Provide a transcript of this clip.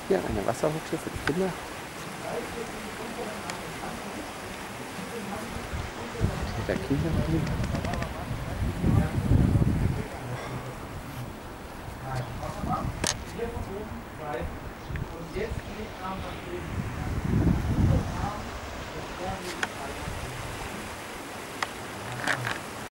Hier eine Wasserrutsche für die Kinder. Der Kinderwagen.